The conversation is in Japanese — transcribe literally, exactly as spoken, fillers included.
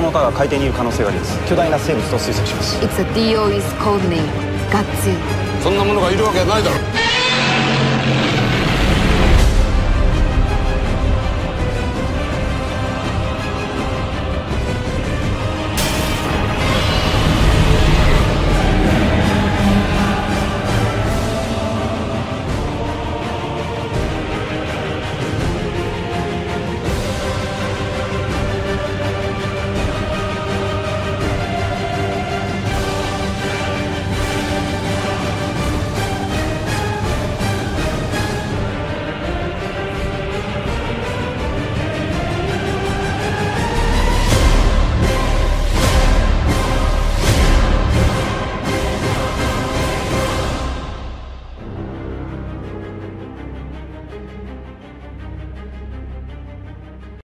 者かが海底にいる可能性があります。巨大な生物と推測します。 It's a ディーオー with code name Godzilla。 そんなものがいるわけないだろう。